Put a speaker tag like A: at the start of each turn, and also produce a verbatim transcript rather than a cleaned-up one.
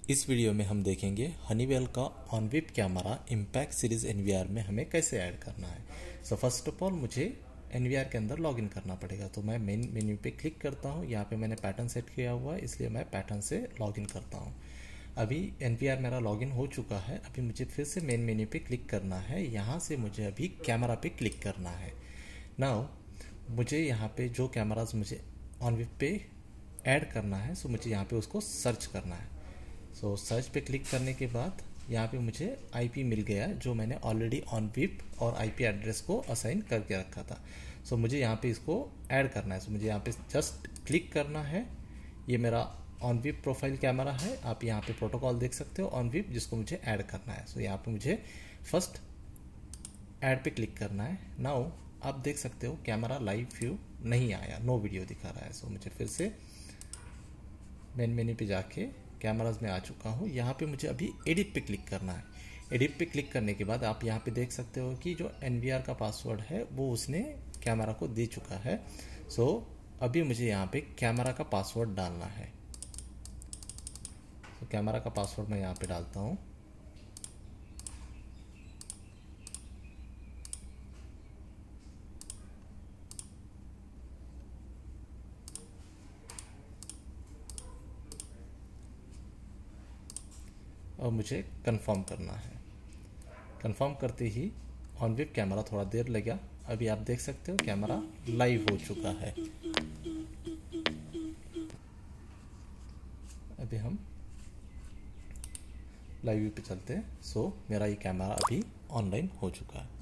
A: इस वीडियो में हम देखेंगे हनीवेल का ONVIF camera Impact series NVR में हमें कैसे ऐड करना है। सो फर्स्ट ऑफ ऑल मुझे एनवीआर के अंदर लॉगिन करना पड़ेगा। तो मैं मेन मेन्यू पे क्लिक करता हूँ। यहाँ पे मैंने पैटर्न सेट किया हुआ है, इसलिए मैं पैटर्न से लॉगिन करता हूँ। अभी एनवीआर मेरा लॉगिन हो चुका है। अभी मुझे फिर से मेन मेन्यू पे क्लिक करना है। यहाँ से मुझे अभी कैमरा पे क्लिक करना है। नाउ मुझे यहाँ पे जो कैमराज मुझे ऑनविप पे ऐड करना है, सो मुझे यहाँ पे उसको सर्च करना है। सो so, सर्च पे क्लिक करने के बाद यहाँ पे मुझे आईपी मिल गया जो मैंने ऑलरेडी ऑनविप और आईपी एड्रेस को असाइन करके रखा था। सो so, मुझे यहाँ पे इसको ऐड करना है। सो so, मुझे यहाँ पे जस्ट क्लिक करना है। ये मेरा ऑनविप प्रोफाइल कैमरा है। आप यहाँ पे प्रोटोकॉल देख सकते हो ऑनविप, जिसको मुझे ऐड करना है। सो so, यहाँ पे मुझे फर्स्ट ऐड पे क्लिक करना है। नाउ आप देख सकते हो कैमरा लाइव व्यू नहीं आया, नो वीडियो दिखा रहा है। सो so, मुझे फिर से मेन मेन्यू पे जाके कैमराज में आ चुका हूँ। यहाँ पे मुझे अभी एडिट पे क्लिक करना है। एडिट पे क्लिक करने के बाद आप यहाँ पे देख सकते हो कि जो एनवीआर का पासवर्ड है वो उसने कैमरा को दे चुका है। सो अभी मुझे यहाँ पे कैमरा का पासवर्ड डालना है। तो कैमरा का पासवर्ड मैं यहाँ पे डालता हूँ। और मुझे कंफर्म करना है। कंफर्म करते ही ऑनविप कैमरा थोड़ा देर लगा। अभी आप देख सकते हो कैमरा लाइव हो चुका है। अभी हम लाइव व्यू पे चलते हैं। सो मेरा ये कैमरा अभी ऑनलाइन हो चुका है।